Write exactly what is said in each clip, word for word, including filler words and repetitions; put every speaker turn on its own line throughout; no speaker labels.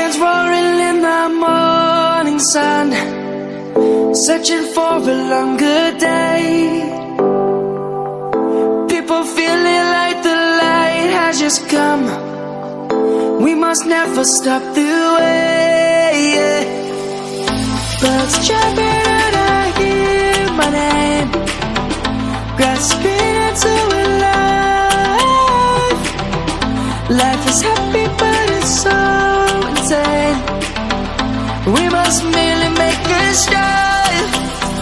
lions roaring in the morning sun, searching for a longer day. People feeling like the light has just come. We must never stop the way. Birds jumping and I hear my name, grasping into a life. Life is happy but it's so insane. We must merely make a strive.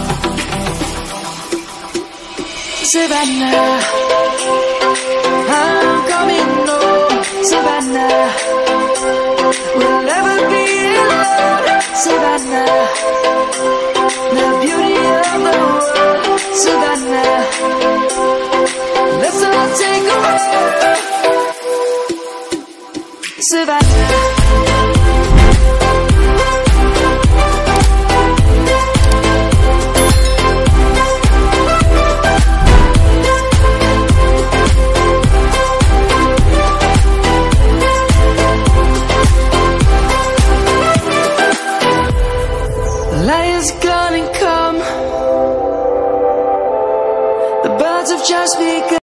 Savannah, I'm coming home. Savannah, we'll never be alone. Savannah, the beauty of the world. Savannah, let's all take a walk. Savannah. Lions gonna come. The birds have just begun.